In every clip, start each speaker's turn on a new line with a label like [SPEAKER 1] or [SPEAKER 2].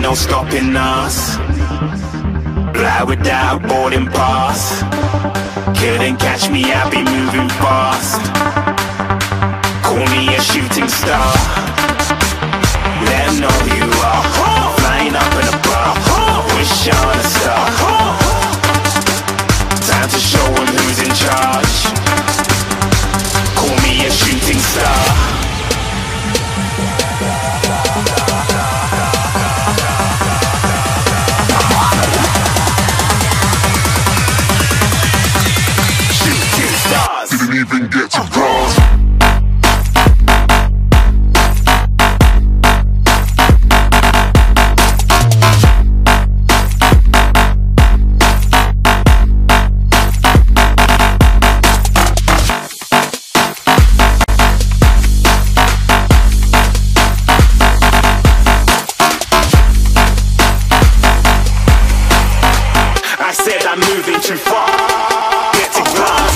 [SPEAKER 1] no stopping us. Fly without boarding pass. Couldn't catch me, I'll be moving fast. Call me a shooting star. Let 'em know who you are. Flying up in a bar. Wish on a star. Time to show 'em who's in charge. Call me a shooting star. Shooting stars.
[SPEAKER 2] Didn't even get to cross.
[SPEAKER 1] I said I'm moving too far. Get to glass.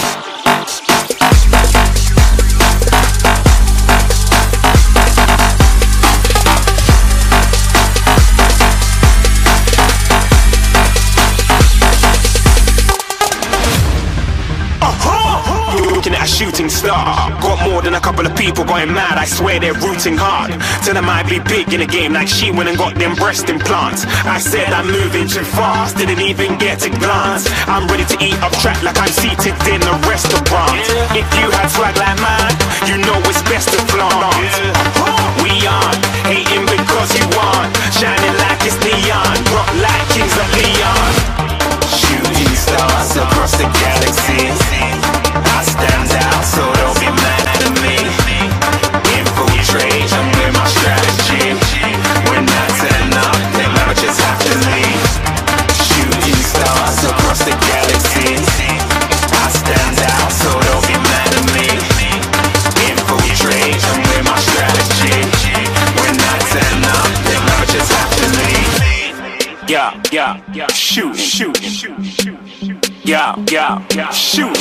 [SPEAKER 1] You're looking at a shooting star. Got more than a couple of people going mad. I swear they're rooting hard. Tell them I'd be big in the game like she went and got them breast implants. I said I'm moving too fast. Didn't even get to glance. I'm ready to eat up track like I'm seated in a restaurant. If you had swag like mine, you know it's best to flaunt. We aren't hating because you aren't. Shining like it's neon. Rock like kings of Leon. Shooting stars across the galaxy. I stand out, so don't be mad at me. Infiltrate, I'm with my strategy. When I turn up, then I just have to leave. Shooting stars across the galaxy. I stand out, so don't be mad at me. Infiltrate, I'm with my strategy. When I turn up, then I just have to leave. Yeah, shooting. Yeah, shooting.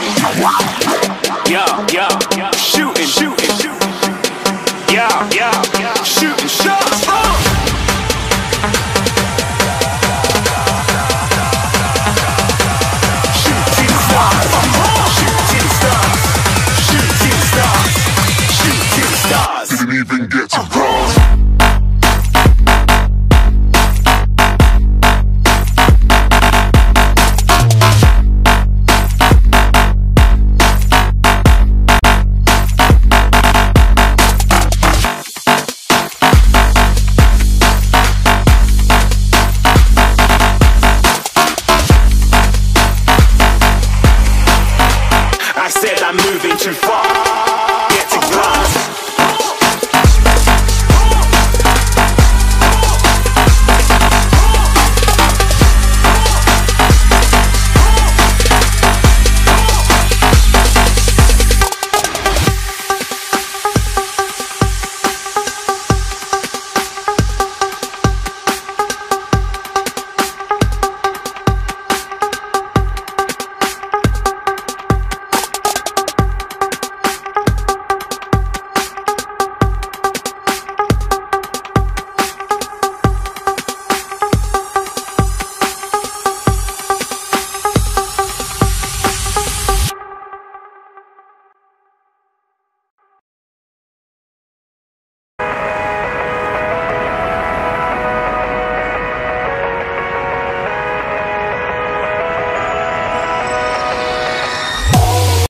[SPEAKER 1] Yeah, shooting. Yeah, shooting shots. Shooting stars. Shooting stars.
[SPEAKER 2] Didn't even get to cross.
[SPEAKER 1] I said I'm moving too far.